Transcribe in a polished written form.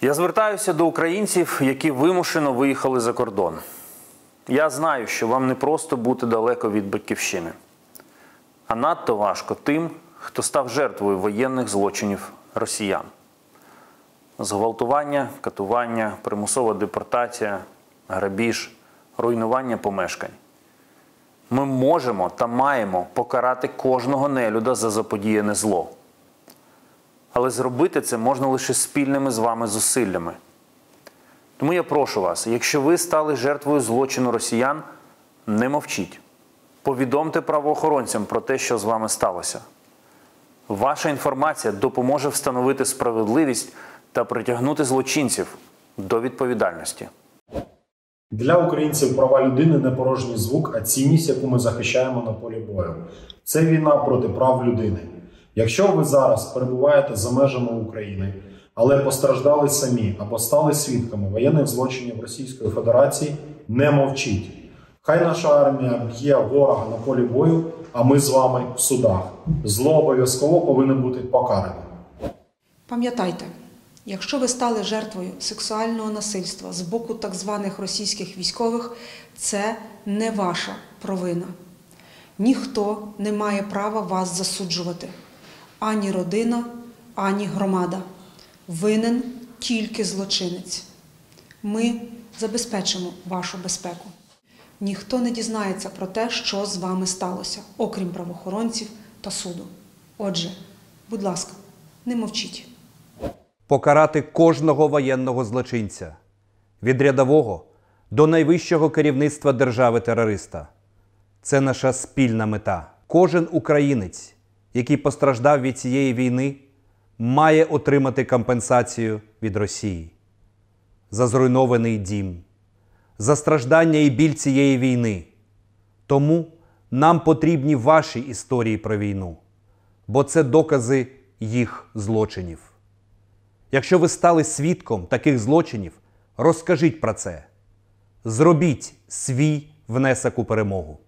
Я звертаюся до українців, які вимушено виїхали за кордон. Я знаю, що вам не просто бути далеко від батьківщини, а надто важко тим, хто став жертвою воєнних злочинів росіян. Зґвалтування, катування, примусова депортація, грабіж, руйнування помешкань. Ми можемо та маємо покарати кожного нелюда за заподіяне зло. Але зробити це можна лише спільними з вами зусиллями. Тому я прошу вас, якщо ви стали жертвою злочину росіян, не мовчіть. Повідомте правоохоронцям про те, що з вами сталося. Ваша інформація допоможе встановити справедливість та притягнути злочинців до відповідальності. Для українців права людини не порожній звук, а цінність, яку ми захищаємо на полі бою. Це війна проти прав людини. Якщо ви зараз перебуваєте за межами України, але постраждали самі або стали свідками воєнних злочинів Російської Федерації, не мовчіть. Хай наша армія б'є ворога на полі бою, а ми з вами в судах. Зло обов'язково повинно бути покаране. Пам'ятайте, якщо ви стали жертвою сексуального насильства з боку так званих російських військових, це не ваша провина. Ніхто не має права вас засуджувати. Ані родина, ані громада. Винен тільки злочинець. Ми забезпечимо вашу безпеку. Ніхто не дізнається про те, що з вами сталося, окрім правоохоронців та суду. Отже, будь ласка, не мовчіть. Покарати кожного воєнного злочинця, від рядового до найвищого керівництва держави-терориста. Це наша спільна мета. Кожен українець, який постраждав від цієї війни, має отримати компенсацію від Росії за зруйнований дім, за страждання і біль цієї війни. Тому нам потрібні ваші історії про війну, бо це докази їх злочинів. Якщо ви стали свідком таких злочинів, розкажіть про це. Зробіть свій внесок у перемогу.